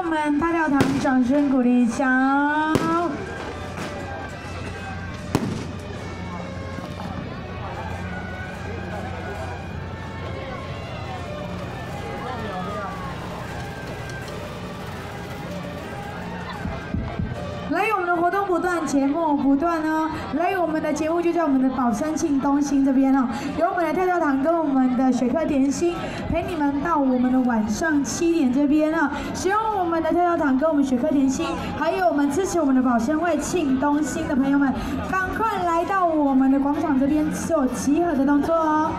我们大教堂掌声鼓励一下。 来，我们的活动不断，节目不断哦。来，我们的节目就在我们的宝山庆东兴这边哦，有我们的跳跳糖跟我们的雪客甜心陪你们到我们的晚上7点这边哦。喜欢我们的跳跳糖跟我们雪客甜心，还有我们支持我们的宝山味庆东兴的朋友们，赶快来到我们的广场这边做集合的动作哦。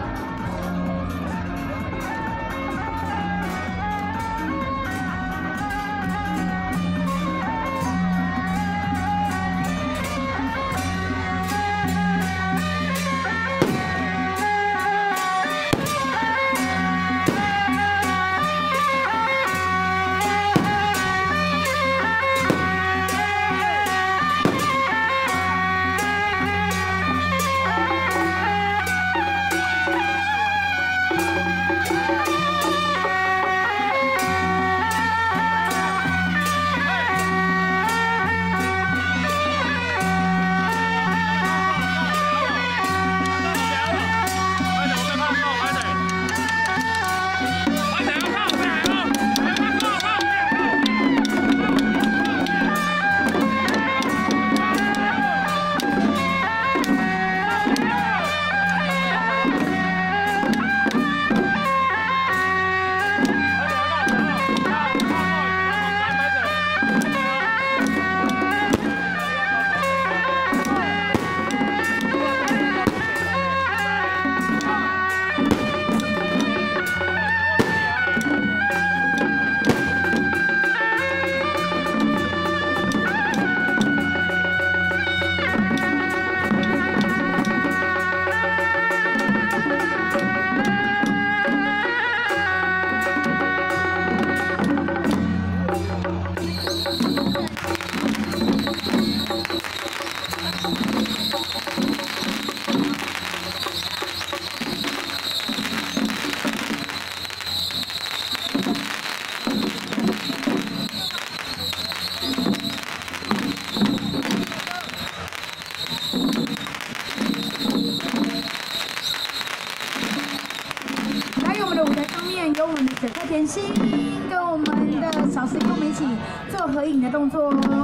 有我们的雪客甜心跟我们的小师跟我们一起做合影的动作哦。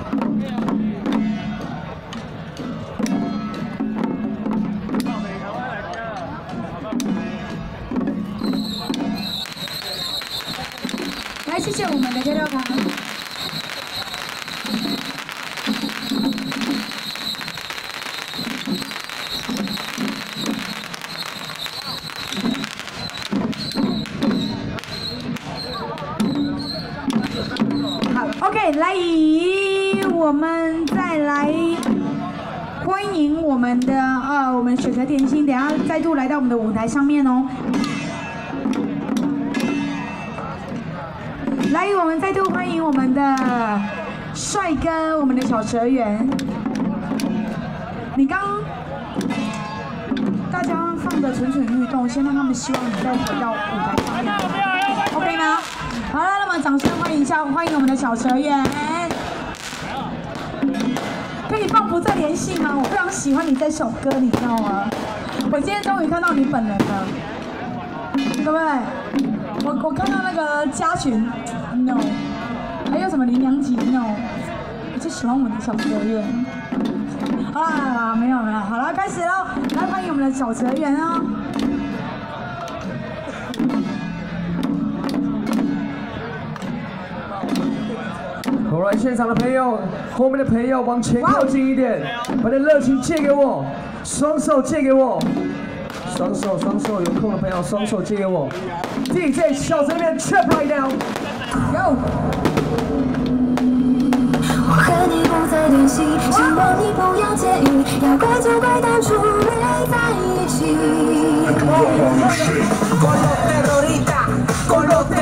来，谢谢我们的跳跳糖。 OK， 来，我们再来欢迎我们的我们雪客甜心，等一下再度来到我们的舞台上面哦。来，我们再度欢迎我们的帅哥，我们的小哲源。你刚大家放的蠢蠢欲动，先让他们希望你再回到舞台上面 ，OK 吗？ 好了，那么掌声欢迎一下，欢迎我们的小哲源。可以放不再联系吗？我非常喜欢你这首歌，你知道吗？我今天终于看到你本人了，对不对？我看到那个嘉群 ，no， 还有什么林良吉 ，no， 我就喜欢我的小哲源。好啦，没有，好了，开始喽！来欢迎我们的小哲源哦。 好来，现场的朋友，后面的朋友往前靠近一点，把你的热情借给我，双手借给我，双手，有空的朋友双手借给我。DJ 小哲源 trap right now，Go。 我和你不再联系，希望你不要介意，要怪就怪当初没在一起。